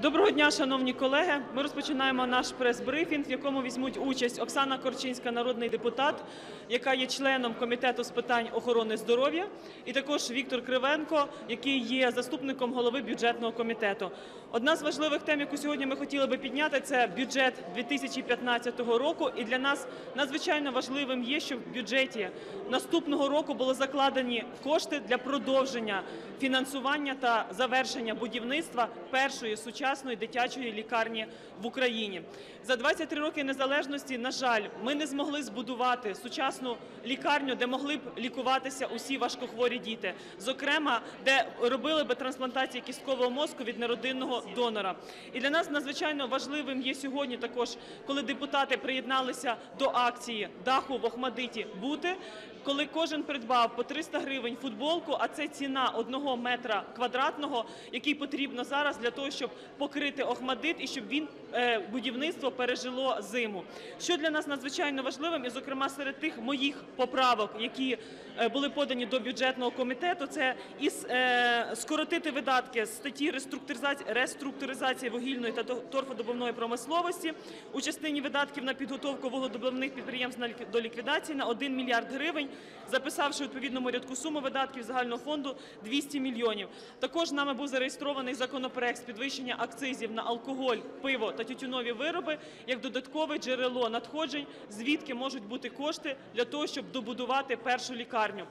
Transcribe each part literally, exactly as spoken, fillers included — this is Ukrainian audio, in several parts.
Доброго дня, шановні колеги. Ми розпочинаємо наш прес-брифінг, в якому візьмуть участь Оксана Корчинська, народний депутат, яка є членом Комітету з питань охорони здоров'я, і також Віктор Кривенко, який є заступником голови бюджетного комітету. Одна з важливих тем, яку сьогодні ми хотіли би підняти, це бюджет дві тисячі п'ятнадцятого року. І для нас надзвичайно важливим є, щоб в бюджеті наступного року були закладені кошти для продовження фінансування та завершення будівництва першої сучасної дитячої лікарні в Україні. За двадцять три роки незалежності, на жаль, ми не змогли збудувати сучасну лікарню, де могли б лікуватися усі важкохворі діти. Зокрема, де робили би трансплантацію кісткового мозку від неродинного донора. І для нас надзвичайно важливим є сьогодні також, коли депутати приєдналися до акції «Даху в Охматдиті бути», коли кожен придбав по триста гривень футболку, а це ціна одного метра квадратного, який потрібно зараз для того, щоб покрити Охматдит і щоб він, будівництво пережило зиму. Що для нас надзвичайно важливим, і, зокрема, серед тих моїх поправок, які були подані до бюджетного комітету, це і скоротити видатки з статті реструктуризації вугільної та торфодобувної промисловості у частині видатків на підготовку вугледобувних підприємств до ліквідації на один мільярд гривень, записавши у відповідному рядку суму видатків загального фонду двісті мільйонів. Також нами був зареєстрований законопроект з підвищення акцизів на алкоголь, пиво та тютюнові вироби як додаткове джерело надходжень, звідки можуть бути кошти для того, щоб добудувати першу лікарню.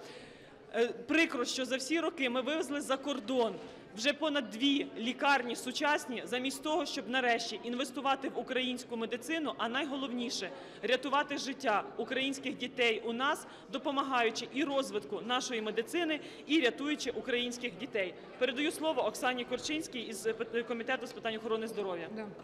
Прикро, що за всі роки ми вивезли за кордон вже понад дві лікарні сучасні, замість того, щоб нарешті інвестувати в українську медицину, а найголовніше – рятувати життя українських дітей у нас, допомагаючи і розвитку нашої медицини, і рятуючи українських дітей. Передаю слово Оксані Корчинській із Комітету з питань охорони здоров'я.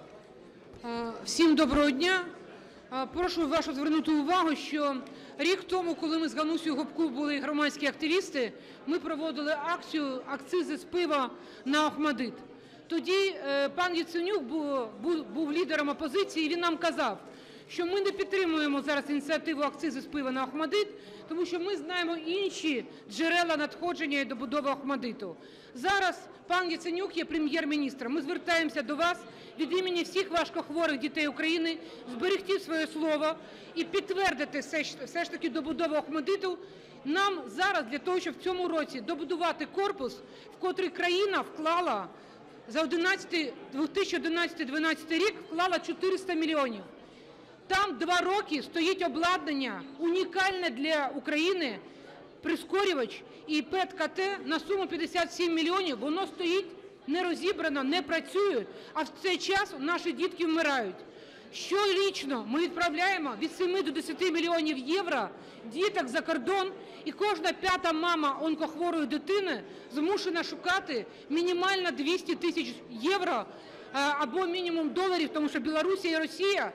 Всім доброго дня. Прошу вашу звернути увагу, що рік тому, коли ми з Ганусею Гопко були громадські активісти, ми проводили акцію «Акцизи з пива на Охматдит». Тоді пан Яценюк був, був, був лідером опозиції, і він нам казав, що ми не підтримуємо зараз ініціативу «Акцизи з пива на Охматдит», тому що ми знаємо інші джерела надходження і добудови Охматдиту. Зараз пан Яценюк є прем'єр-міністром. Ми звертаємося до вас від імені всіх важкохворих дітей України зберегти своє слово і підтвердити все ж таки добудову Охматдиту нам зараз для того, щоб в цьому році добудувати корпус, в котрий країна вклала за дві тисячі одинадцятий - дванадцятий рік вклала чотириста мільйонів. Там два роки стоїть обладнання унікальне для України, прискорювач і ПЕТ-КТ на суму п'ятдесят сім мільйонів. Воно стоїть не розібрано, не працює, а в цей час наші дітки вмирають. Щорічно ми відправляємо від семи до десяти мільйонів євро діток за кордон, і кожна п'ята мама онкохворої дитини змушена шукати мінімально двісті тисяч євро або мінімум доларів, тому що Білорусія і Росія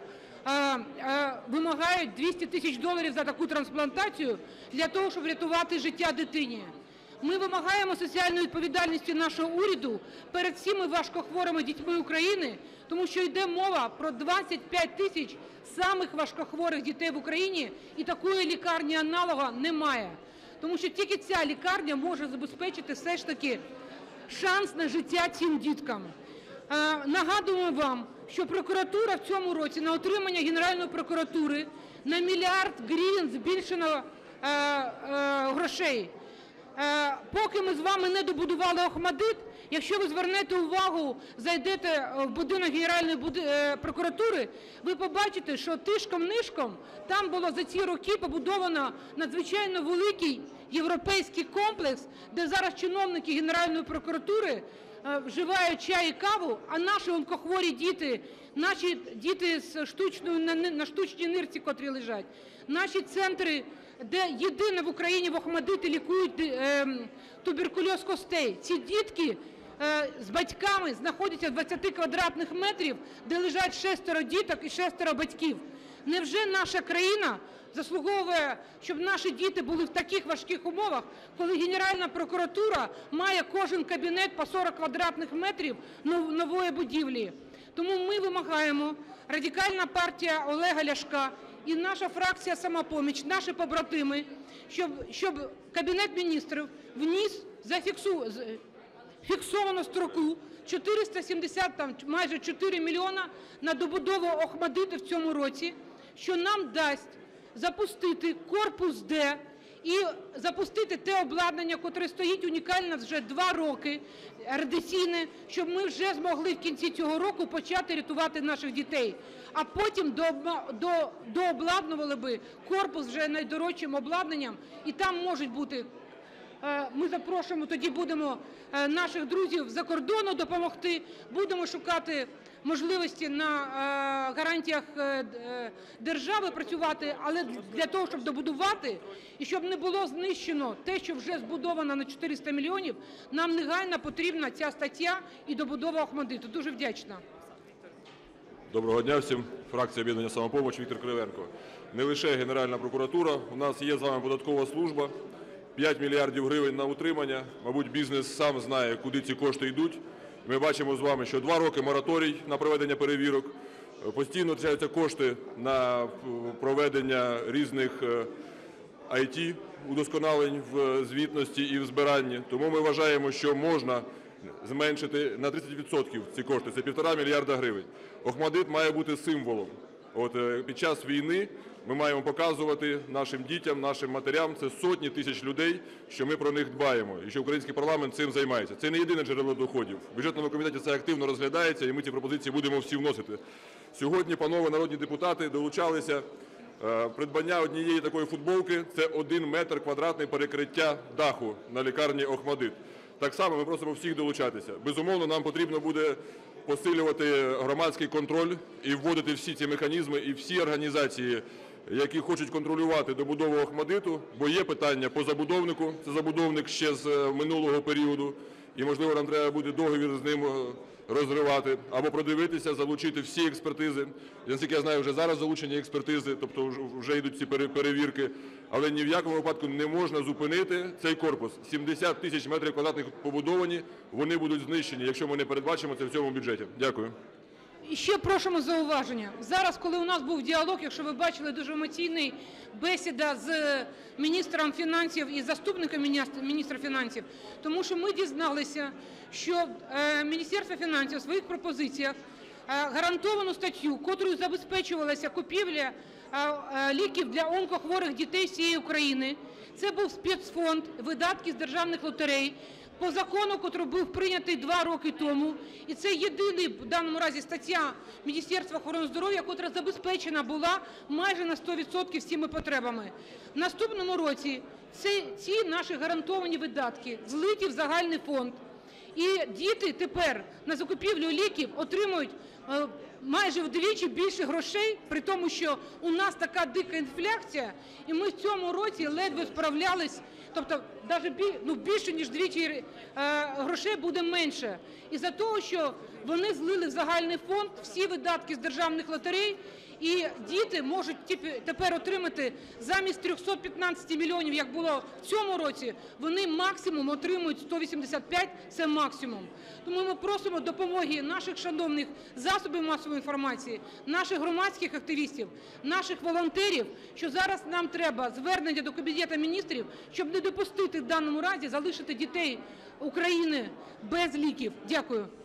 вимагають двісті тисяч доларів за таку трансплантацію для того, щоб врятувати життя дитині. Ми вимагаємо соціальної відповідальності нашого уряду перед всіми важкохворими дітьми України, тому що йде мова про двадцять п'ять тисяч самих важкохворих дітей в Україні, і такої лікарні аналога немає. Тому що тільки ця лікарня може забезпечити все ж таки шанс на життя цим діткам. Нагадуємо вам, що прокуратура в цьому році на отримання Генеральної прокуратури на мільярд гривень збільшено грошей. Поки ми з вами не добудували Охматдит, якщо ви звернете увагу, зайдете в будинок Генеральної прокуратури, ви побачите, що тишком-нишком там було за ці роки побудовано надзвичайно великий європейський комплекс, де зараз чиновники Генеральної прокуратури вживають чай і каву, а наші онкохворі діти, наші діти з штучною, на штучній нирці, котрі лежать, наші центри, де єдине в Україні в Охматдиті лікують е, туберкульоз костей. Ці дітки е, з батьками знаходяться в двадцяти квадратних метрів, де лежать шестеро діток і шестеро батьків. Невже наша країна заслуговує, щоб наші діти були в таких важких умовах, коли Генеральна прокуратура має кожен кабінет по сорок квадратних метрів нової будівлі? Тому ми вимагаємо, Радикальна партія Олега Ляшка і наша фракція «Самопоміч», наші побратими, щоб, щоб Кабінет Міністрів вніс зафіксовану строку чотириста сімдесят, там майже чотири мільйона на добудову Охматдиту в цьому році, що нам дасть запустити корпус Д і запустити те обладнання, котре стоїть унікально вже два роки, радіаційне, щоб ми вже змогли в кінці цього року почати рятувати наших дітей. А потім дообладнували би корпус вже найдорожчим обладнанням, і там можуть бути, ми запрошуємо, тоді будемо наших друзів з-за кордону допомогти, будемо шукати можливості на гарантіях держави працювати, але для того, щоб добудувати і щоб не було знищено те, що вже збудовано на чотириста мільйонів, нам негайно потрібна ця стаття і добудова Охматдиту. Дуже вдячна. Доброго дня всім. Фракція «Об'єднання «Самопоміч», Віктор Кривенко. Не лише Генеральна прокуратура, у нас є з вами податкова служба, п'ять мільярдів гривень на утримання. Мабуть, бізнес сам знає, куди ці кошти йдуть. Ми бачимо з вами, що два роки мораторій на проведення перевірок, постійно втрачаються кошти на проведення різних ай ті-удосконалень в звітності і в збиранні. Тому ми вважаємо, що можна зменшити на тридцять відсотків ці кошти, це півтора мільярда гривень. Охматдит має бути символом. От під час війни ми маємо показувати нашим дітям, нашим матерям, це сотні тисяч людей, що ми про них дбаємо і що український парламент цим займається. Це не єдине джерело доходів. В бюджетному комітеті це активно розглядається, і ми ці пропозиції будемо всі вносити. Сьогодні, панове народні депутати, долучалися придбання однієї такої футболки – це один метр квадратний перекриття даху на лікарні Охматдит. Так само ми просимо всіх долучатися. Безумовно, нам потрібно буде посилювати громадський контроль і вводити всі ці механізми і всі організації, які хочуть контролювати добудову Охматдиту, бо є питання по забудовнику, це забудовник ще з минулого періоду, і, можливо, нам треба буде договір з ним розривати, або продивитися, залучити всі експертизи. Наскільки я знаю, вже зараз залучені експертизи, тобто вже йдуть ці перевірки, але ні в якому випадку не можна зупинити цей корпус. сімдесят тисяч метрів квадратних побудовані, вони будуть знищені, якщо ми не передбачимо це в цьому бюджеті. Дякую. І ще просимо зауваження. Зараз, коли у нас був діалог, якщо ви бачили, дуже емоційний бесіда з міністром фінансів і заступником міністра фінансів, тому що ми дізналися, що Міністерство фінансів у своїх пропозиціях гарантовану статтю, котрою забезпечувалася купівля ліків для онкохворих дітей всієї України, це був спецфонд, видатки з державних лотерей, по закону, який був прийнятий два роки тому. І це єдина в даному разі стаття Міністерства охорони здоров'я, яка забезпечена була майже на сто відсотків всіма потребами. В наступному році ці, ці наші гарантовані видатки злиті в загальний фонд. І діти тепер на закупівлю ліків отримують е, майже вдвічі більше грошей, при тому, що у нас така дика інфляція, і ми в цьому році ледве справлялись, тобто навіть біль, ну, більше, ніж двічі е, грошей буде менше. Із-за того, що вони злили в загальний фонд всі видатки з державних лотерей, і діти можуть тепер отримати замість триста п'ятнадцять мільйонів, як було в цьому році, вони максимум отримують сто вісімдесят п'ять, це максимум. Тому ми просимо допомоги наших шановних засобів масової інформації, наших громадських активістів, наших волонтерів, що зараз нам треба звернення до Кабінету Міністрів, щоб не допустити в даному разі залишити дітей України без ліків. Дякую.